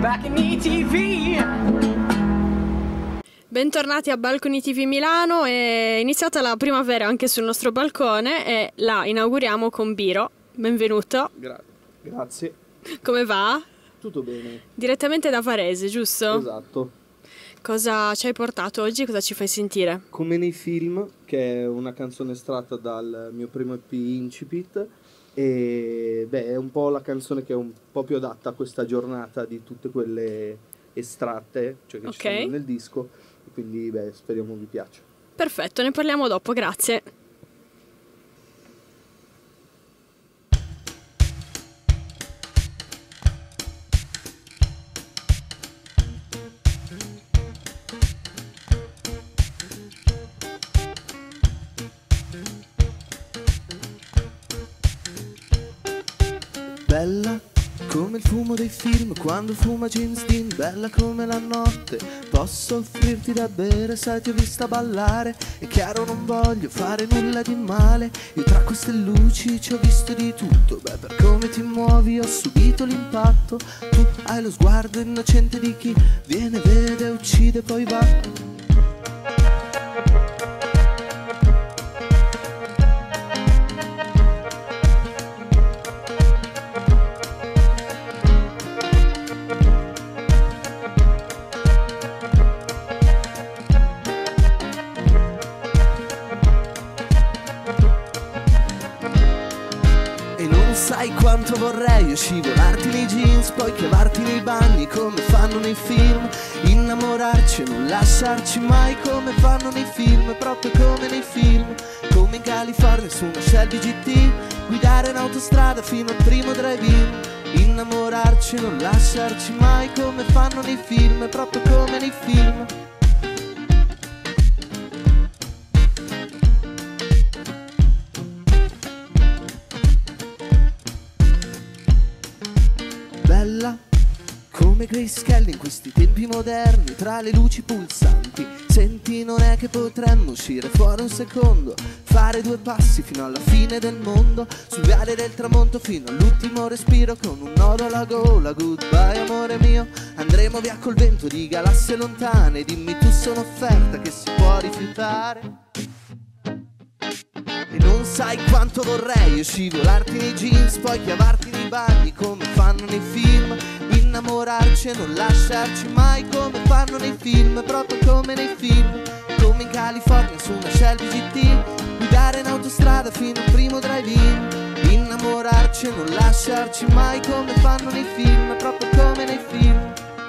back in ETV. Bentornati a Balcony TV Milano, è iniziata la primavera anche sul nostro balcone e la inauguriamo con Biro. Benvenuto. Grazie. Come va? Tutto bene. Direttamente da Varese, giusto? Esatto. Cosa ci hai portato oggi? Cosa ci fai sentire? Come nei film, che è una canzone estratta dal mio primo EP Incipit, e beh, è un po' la canzone che è un po' più adatta a questa giornata di tutte quelle estratte, cioè che ci sono nel disco, e quindi beh, speriamo vi piaccia. Perfetto, ne parliamo dopo, grazie. Bella come il fumo dei film quando fuma James Dean, bella come la notte, posso offrirti da bere, sai ti ho vista ballare, è chiaro non voglio fare nulla di male, io tra queste luci ci ho visto di tutto, beh per come ti muovi ho subito l'impatto, tu hai lo sguardo innocente di chi viene, vede, uccide poi va. Sai quanto vorrei io scivolarti nei jeans, poi chiavarti nei bagni come fanno nei film, innamorarci e non lasciarci mai come fanno nei film, proprio come nei film, come in California su una Shelby GT, guidare in autostrada fino al primo drive-in, innamorarci e non lasciarci mai come fanno nei film, proprio come nei film. Bella come Grace Kelly in questi tempi moderni, tra le luci pulsanti, senti non è che potremmo uscire fuori un secondo, fare due passi fino alla fine del mondo, sul viale del tramonto fino all'ultimo respiro, con un nodo alla gola, goodbye amore mio, andremo via col vento di galassie lontane, dimmi tu se un'offerta che si può rifiutare. E non sai quanto vorrei io scivolarti nei jeans, poi chiavarti nei bagni come fanno nei film, innamorarci e non lasciarci mai come fanno nei film, proprio come nei film, come in California su una Shelby GT, guidare in autostrada fino al primo drive-in, innamorarci e non lasciarci mai come fanno nei film, proprio come nei film.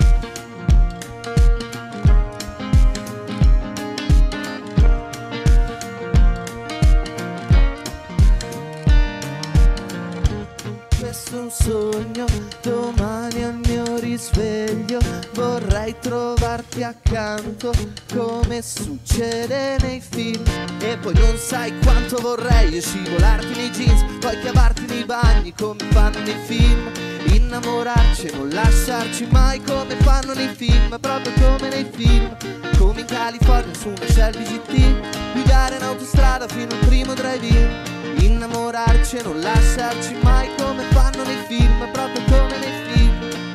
Questo è un sogno, domani al mio risveglio vorrei trovarti accanto come succede nei film. E poi non sai quanto vorrei io scivolarti nei jeans, poi chiavarti nei bagni come fanno nei film, innamorarci e non lasciarci mai come fanno nei film, proprio come nei film, come in California su una Shelby GT, guidare in autostrada fino al primo drive-in, innamorarci e non lasciarci mai come fanno nei film, proprio come nei film.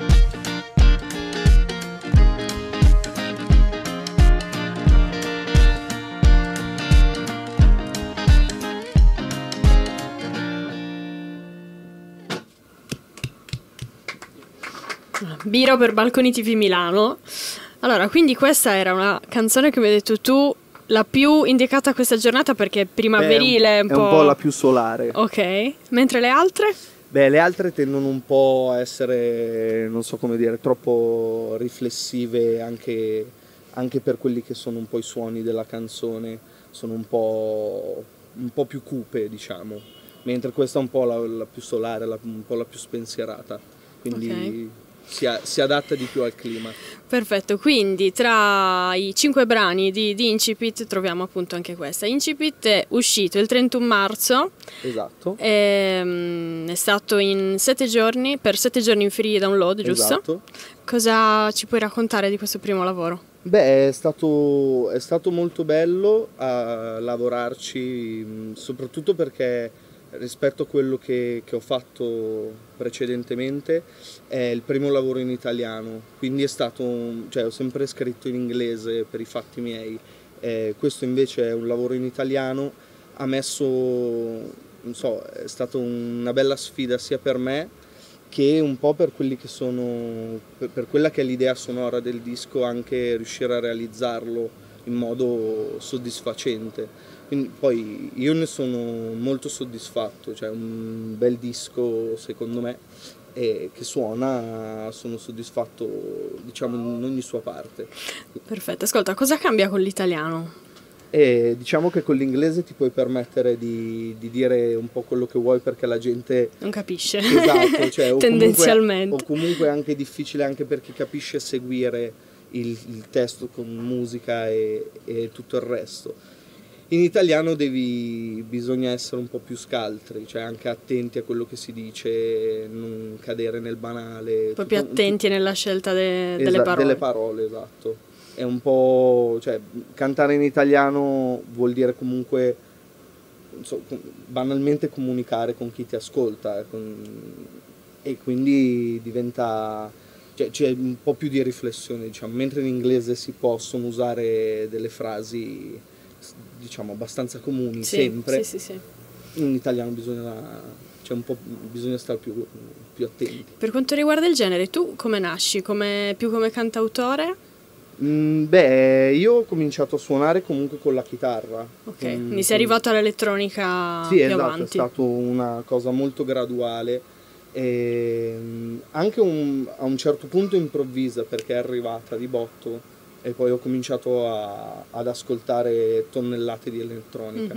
Biro per Balcony TV Milano. Allora, quindi questa era una canzone che mi hai detto tu la più indicata a questa giornata perché è primaverile, è un po' la più solare. Ok, mentre le altre? Beh, le altre tendono un po' a essere, non so come dire, troppo riflessive anche per quelli che sono un po' i suoni della canzone, sono un po' più cupe, diciamo, mentre questa è un po' la più solare, un po' la più spensierata, quindi si adatta di più al clima. Perfetto, quindi tra i 5 brani di Incipit troviamo appunto anche questa. Incipit è uscito il 31 marzo. Esatto. È stato in 7 giorni, per 7 giorni in free download, giusto? Esatto. Cosa ci puoi raccontare di questo primo lavoro? Beh, è stato molto bello a lavorarci, soprattutto perché rispetto a quello che ho fatto precedentemente è il primo lavoro in italiano, quindi è stato, cioè ho sempre scritto in inglese per i fatti miei, questo invece è un lavoro in italiano, ha messo, non so, è stata una bella sfida sia per me che un po' per quelli che sono, per quella che è l'idea sonora del disco, anche riuscire a realizzarlo in modo soddisfacente. Quindi poi io ne sono molto soddisfatto, cioè un bel disco secondo me e che suona, sono soddisfatto diciamo in ogni sua parte. Perfetto, ascolta, cosa cambia con l'italiano? E diciamo che con l'inglese ti puoi permettere di dire un po' quello che vuoi perché la gente non capisce. Esatto, cioè, tendenzialmente. O comunque è anche difficile anche per chi capisce seguire il testo con musica e tutto il resto. In italiano bisogna essere un po' più scaltri, cioè anche attenti a quello che si dice, non cadere nel banale. Un po' più attenti nella scelta delle parole. Delle parole, esatto. È un po', cioè, cantare in italiano vuol dire comunque, non so, banalmente comunicare con chi ti ascolta, e quindi diventa, cioè, c'è un po' più di riflessione, diciamo, mentre in inglese si possono usare delle frasi diciamo abbastanza comuni, sì, sempre. Sì. In italiano bisogna stare più attenti. Per quanto riguarda il genere, tu come nasci? Più come cantautore? Io ho cominciato a suonare comunque con la chitarra. Ok, quindi sei arrivato all'elettronica sì, più esatto, avanti. È stata una cosa molto graduale e anche a un certo punto improvvisa perché è arrivata di botto e poi ho cominciato ad ascoltare tonnellate di elettronica.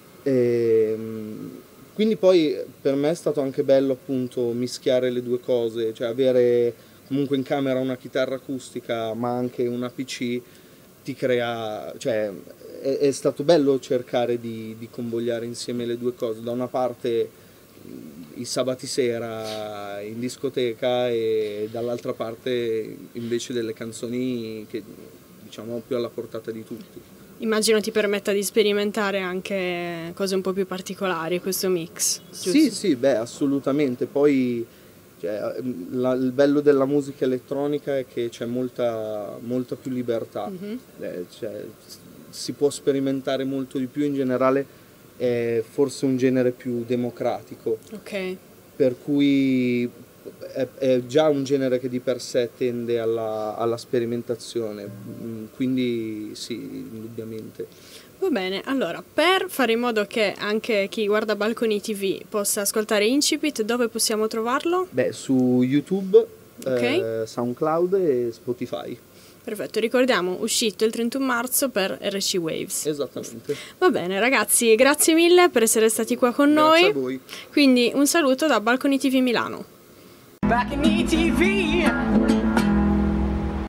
Quindi poi per me è stato anche bello appunto mischiare le due cose, cioè avere comunque in camera una chitarra acustica ma anche una PC ti crea, cioè è stato bello cercare di convogliare insieme le due cose, da una parte i sabati sera in discoteca e dall'altra parte invece delle canzoni che diciamo più alla portata di tutti. Immagino ti permetta di sperimentare anche cose un po' più particolari questo mix, giusto? Sì, assolutamente. Poi cioè, il bello della musica elettronica è che c'è molta più libertà, cioè, si può sperimentare molto di più, in generale è forse un genere più democratico, per cui è già un genere che di per sé tende alla sperimentazione, quindi sì, indubbiamente. Va bene, allora per fare in modo che anche chi guarda Balcony TV possa ascoltare Incipit, dove possiamo trovarlo? Su YouTube, SoundCloud e Spotify. Perfetto, ricordiamo, uscito il 31 marzo per RC Waves. Esattamente. Va bene ragazzi, grazie mille per essere stati qua con noi. Grazie a voi. Quindi un saluto da Balcony TV Milano. Balcony TV.